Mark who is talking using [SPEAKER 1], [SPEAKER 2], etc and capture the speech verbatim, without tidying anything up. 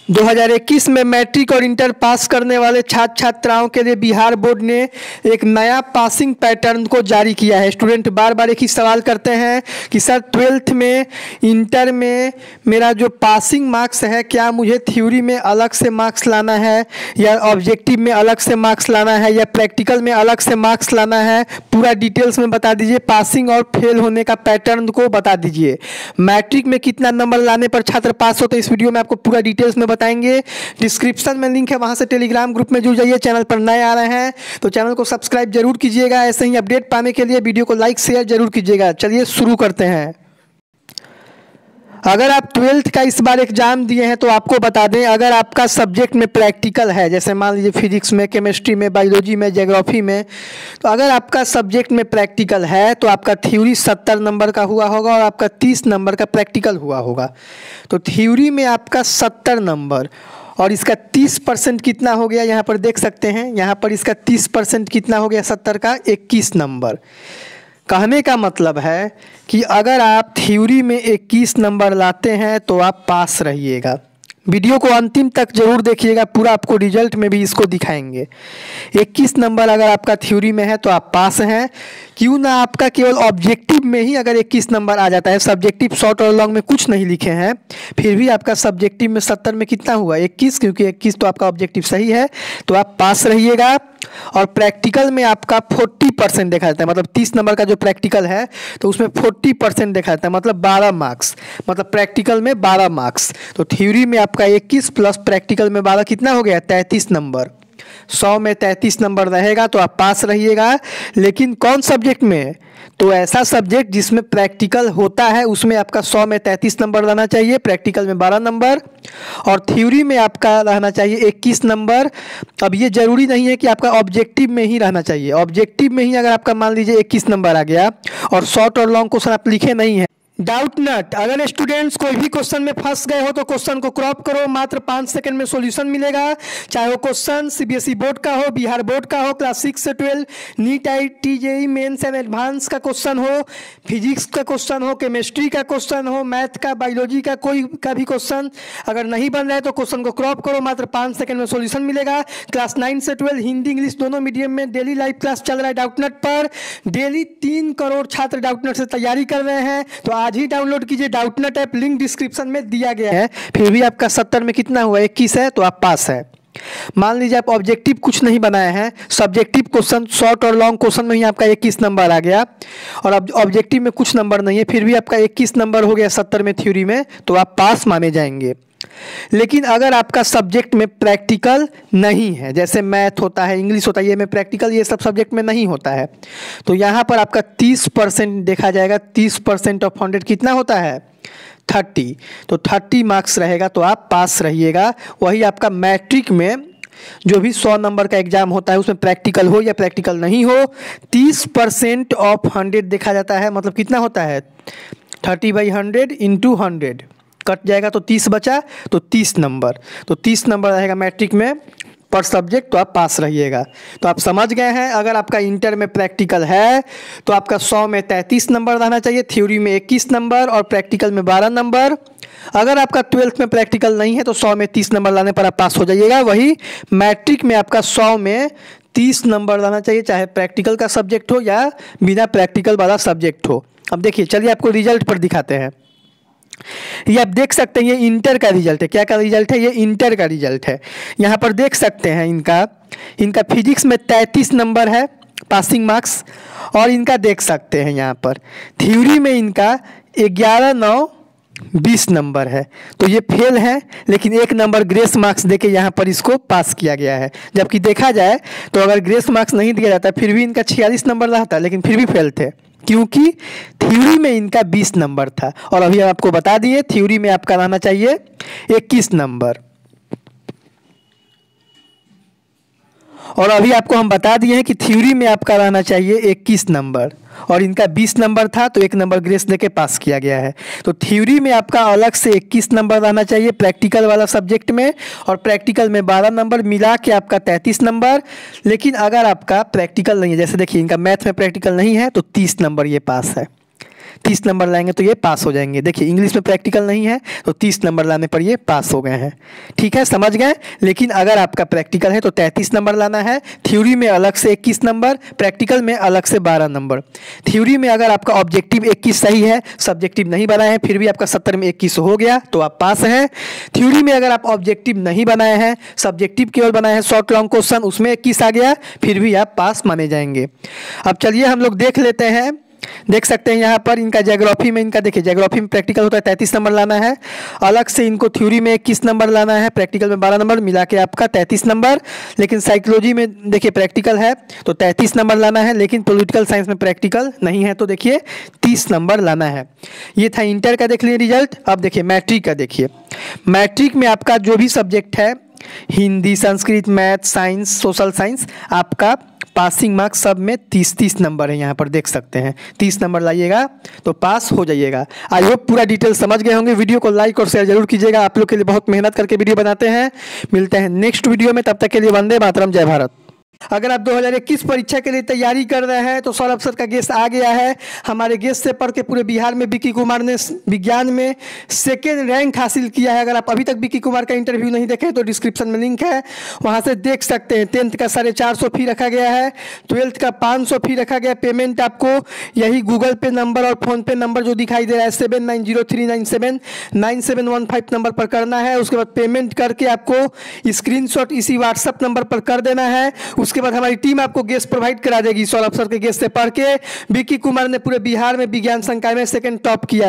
[SPEAKER 1] दो हज़ार इक्कीस में मैट्रिक और इंटर पास करने वाले छात्र छात्राओं के लिए बिहार बोर्ड ने एक नया पासिंग पैटर्न को जारी किया है। स्टूडेंट बार बार एक ही सवाल करते हैं कि सर ट्वेल्थ में, इंटर में मेरा जो पासिंग मार्क्स है, क्या मुझे थ्योरी में अलग से मार्क्स लाना है या ऑब्जेक्टिव में अलग से मार्क्स लाना है या प्रैक्टिकल में अलग से मार्क्स लाना है? पूरा डिटेल्स में बता दीजिए। पासिंग और फेल होने का पैटर्न को बता दीजिए। मैट्रिक में कितना नंबर लाने पर छात्र पास होते हैं, इस वीडियो में आपको पूरा डिटेल्स में बताएंगे। डिस्क्रिप्शन में लिंक है, वहां से टेलीग्राम ग्रुप में जुड़ जाइए। चैनल पर नए आ रहे हैं तो चैनल को सब्सक्राइब जरूर कीजिएगा। ऐसे ही अपडेट पाने के लिए वीडियो को लाइक शेयर जरूर कीजिएगा। चलिए शुरू करते हैं। अगर आप ट्वेल्थ का इस बार एग्जाम दिए हैं तो आपको बता दें, अगर आपका सब्जेक्ट में प्रैक्टिकल है, जैसे मान लीजिए फिजिक्स में, केमिस्ट्री में, बायोलॉजी में, ज्योग्राफी में, तो अगर आपका सब्जेक्ट में प्रैक्टिकल है तो आपका थ्योरी सत्तर नंबर का हुआ होगा और आपका तीस नंबर का प्रैक्टिकल हुआ होगा। तो थ्योरी में आपका सत्तर नंबर और इसका तीस परसेंट कितना हो गया, यहाँ पर देख सकते हैं। यहाँ पर इसका तीस परसेंट कितना हो गया, सत्तर का इक्कीस नंबर। कहने का मतलब है कि अगर आप थ्योरी में इक्कीस नंबर लाते हैं तो आप पास रहिएगा। वीडियो को अंतिम तक जरूर देखिएगा, पूरा आपको रिजल्ट में भी इसको दिखाएंगे। इक्कीस नंबर अगर आपका थ्योरी में है तो आप पास हैं। क्यों ना आपका केवल ऑब्जेक्टिव में ही अगर इक्कीस नंबर आ जाता है, सब्जेक्टिव शॉर्ट और लॉन्ग में कुछ नहीं लिखे हैं, फिर भी आपका सब्जेक्टिव में सत्तर में कितना हुआ, इक्कीस, क्योंकि इक्कीस तो आपका ऑब्जेक्टिव सही है, तो आप पास रहिएगा। और प्रैक्टिकल में आपका चालीस परसेंट देखा जाता है, मतलब तीस नंबर का जो प्रैक्टिकल है तो उसमें चालीस परसेंट देखा जाता है, मतलब बारह मार्क्स, मतलब प्रैक्टिकल में बारह मार्क्स। तो थ्योरी में आपका इक्कीस प्लस प्रैक्टिकल में बारह कितना हो गया, तैंतीस नंबर। सौ में तैंतीस नंबर रहेगा तो आप पास रहिएगा। लेकिन कौन सब्जेक्ट में, तो ऐसा सब्जेक्ट जिसमें प्रैक्टिकल होता है उसमें आपका सौ में तैंतीस नंबर रहना चाहिए, प्रैक्टिकल में बारह नंबर, और थ्योरी में आपका रहना चाहिए इक्कीस नंबर। अब ये जरूरी नहीं है कि आपका ऑब्जेक्टिव में ही रहना चाहिए। ऑब्जेक्टिव में ही अगर आपका मान लीजिए इक्कीस नंबर आ गया और शॉर्ट और लॉन्ग क्वेश्चन आप लिखे नहीं है। डाउट नट, अगर स्टूडेंट्स कोई भी क्वेश्चन में फंस गए हो तो क्वेश्चन को क्रॉप करो, मात्र पाँच सेकंड में सॉल्यूशन मिलेगा। चाहे वो क्वेश्चन सीबीएसई बोर्ड का हो, बिहार बोर्ड का हो, क्लास सिक्स से twelve, NEET I T JEE mains and advance का क्वेश्चन हो, फिजिक्स का क्वेश्चन हो, केमिस्ट्री का क्वेश्चन हो, मैथ का, बायोलॉजी का, कोई का भी क्वेश्चन अगर नहीं बन रहा है तो क्वेश्चन को क्रॉप करो, मात्र पाँच सेकंड में सॉल्यूशन मिलेगा। क्लास नाइन से ट्वेल्व हिंदी इंग्लिश दोनों मीडियम में डेली लाइव क्लास चल रहा है डाउटनट पर। डेली तीन करोड़ छात्र डाउटनट से तैयारी कर रहे हैं, तो आज ही डाउनलोड कीजिए डाउटनट ऐप, लिंक डिस्क्रिप्शन में दिया गया है। फिर भी आपका सत्तर में कितना हुआ, इक्कीस है, तो आप पास है। मान लीजिए आप ऑब्जेक्टिव कुछ नहीं बनाए हैं, सब्जेक्टिव क्वेश्चन शॉर्ट और लॉन्ग क्वेश्चन में ही आपका इक्कीस नंबर आ गया और अब ऑब्जेक्टिव में कुछ नंबर नहीं है, फिर भी आपका इक्कीस नंबर हो गया सत्तर में थ्योरी में, तो आप पास माने जाएंगे। लेकिन अगर आपका सब्जेक्ट में प्रैक्टिकल नहीं है, जैसे मैथ होता है, इंग्लिश होता है, ये में प्रैक्टिकल ये सब सब्जेक्ट में नहीं होता है, तो यहाँ पर आपका तीस परसेंट देखा जाएगा। तीस परसेंट ऑफ हंड्रेड कितना होता है, थर्टी, तो थर्टी मार्क्स रहेगा तो आप पास रहिएगा। वही आपका मैट्रिक में जो भी सौ नंबर का एग्जाम होता है उसमें प्रैक्टिकल हो या प्रैक्टिकल नहीं हो, तीस परसेंट ऑफ हंड्रेड देखा जाता है, मतलब कितना होता है, thirty by hundred into hundred cut जाएगा तो तीस बचा, तो तीस नंबर, तो तीस नंबर रहेगा मैट्रिक में पर सब्जेक्ट, तो आप पास रहिएगा। तो आप समझ गए हैं, अगर आपका इंटर में प्रैक्टिकल है तो आपका सौ में तैंतीस नंबर रहना चाहिए, थ्योरी में इक्कीस नंबर और प्रैक्टिकल में बारह नंबर। अगर आपका ट्वेल्थ में प्रैक्टिकल नहीं है तो सौ में तीस नंबर लाने पर आप पास हो जाइएगा। वही मैट्रिक में आपका सौ में तीस नंबर लाना चाहिए, चाहे प्रैक्टिकल का सब्जेक्ट हो या बिना प्रैक्टिकल वाला सब्जेक्ट हो। अब देखिए, चलिए आपको रिजल्ट पर दिखाते हैं। ये आप देख सकते हैं, ये इंटर का रिजल्ट है। क्या का रिजल्ट है, ये इंटर का रिजल्ट है। यहाँ पर देख सकते हैं इनका इनका फिजिक्स में तैंतीस नंबर है पासिंग मार्क्स, और इनका देख सकते हैं यहाँ पर थ्योरी में इनका ग्यारह नौ बीस नंबर है, तो ये फेल है, लेकिन एक नंबर ग्रेस मार्क्स देके यहाँ पर इसको पास किया गया है। जबकि देखा जाए तो अगर ग्रेस मार्क्स नहीं दिया जाता फिर भी इनका छियालीस नंबर रहता, लेकिन फिर भी फेल थे, क्योंकि थ्योरी में इनका बीस नंबर था। और अभी आपको बता दिए थ्योरी में आपका रहना चाहिए इक्कीस नंबर, और अभी आपको हम बता दिए हैं कि थ्योरी में आपका रहना चाहिए इक्कीस नंबर और इनका बीस नंबर था, तो एक नंबर ग्रेस देके पास किया गया है। तो थ्योरी में आपका अलग से इक्कीस नंबर रहना चाहिए प्रैक्टिकल वाला सब्जेक्ट में, और प्रैक्टिकल में बारह नंबर मिला के आपका तैंतीस नंबर। लेकिन अगर आपका प्रैक्टिकल नहीं है, जैसे देखिए इनका मैथ में प्रैक्टिकल नहीं है, तो तीस नंबर ये पास है। तीस नंबर लाएंगे तो ये पास हो जाएंगे। देखिए इंग्लिश में प्रैक्टिकल नहीं है तो तीस नंबर लाने पर ये पास हो गए हैं। ठीक है, समझ गए। लेकिन अगर आपका प्रैक्टिकल है तो तैंतीस नंबर लाना है। थ्योरी में अलग से इक्कीस नंबर, प्रैक्टिकल में अलग से बारह नंबर। थ्योरी में अगर आपका ऑब्जेक्टिव इक्कीस सही है, सब्जेक्टिव नहीं बनाए हैं, फिर भी आपका सत्तर में इक्कीस हो गया तो आप पास हैं। थ्योरी में अगर आप ऑब्जेक्टिव नहीं बनाए हैं, सब्जेक्टिव केवल बनाए हैं शॉर्ट लॉन्ग क्वेश्चन, उसमें इक्कीस आ गया, फिर भी आप पास माने जाएंगे। अब चलिए हम लोग देख लेते हैं। देख सकते हैं यहाँ पर इनका ज्योग्राफी में, इनका देखिए ज्योग्राफी में प्रैक्टिकल होता है तैंतीस नंबर लाना है, अलग से इनको थ्योरी में इक्कीस नंबर लाना है, प्रैक्टिकल में बारह नंबर, मिला के आपका तैंतीस नंबर। लेकिन साइकोलॉजी में देखिए प्रैक्टिकल है तो तैंतीस नंबर लाना है, लेकिन पॉलिटिकल साइंस में प्रैक्टिकल नहीं है तो देखिए तीस नंबर लाना है। ये था इंटर का, देख लिए रिजल्ट। अब देखिए मैट्रिक का। देखिए मैट्रिक में आपका जो भी सब्जेक्ट है, Hindi, Sanskrit, math, science, social science, आपका पासिंग मार्क्स सब में तीस तीस नंबर है। यहाँ पर देख सकते हैं तीस नंबर लाइएगा तो पास हो जाइएगा। आई होप पूरा डिटेल समझ गए होंगे। वीडियो को लाइक और शेयर जरूर कीजिएगा, आप लोग के लिए बहुत मेहनत करके वीडियो बनाते हैं। मिलते हैं नेक्स्ट वीडियो में, तब तक के लिए वंदे मातरम, जय भारत। अगर आप दो हज़ार इक्कीस परीक्षा के लिए तैयारी कर रहे हैं तो सौरभ सर का गेस्ट आ गया है। हमारे गेस्ट से पढ़ के पूरे बिहार में विक्की कुमार ने विज्ञान में सेकेंड रैंक हासिल किया है। अगर आप अभी तक विक्की कुमार का इंटरव्यू नहीं देखे तो डिस्क्रिप्शन में लिंक है, वहां से देख सकते हैं। टेंथ का साढ़े चार सौ फी रखा गया है, ट्वेल्थ का पाँच सौ फी रखा गया। पेमेंट आपको यही गूगल पे नंबर और फोन पे नंबर जो दिखाई दे रहा है seven nine zero three nine seven nine seven one five number पर करना है। उसके बाद पेमेंट करके आपको स्क्रीनशॉट इसी व्हाट्सअप नंबर पर कर देना है। उसके बाद हमारी टीम आपको गेस्ट प्रोवाइड करा देगी। सौरभ सर के गेस्ट से पढ़ के विक्की कुमार ने पूरे बिहार में विज्ञान संकाय में सेकंड टॉप किया।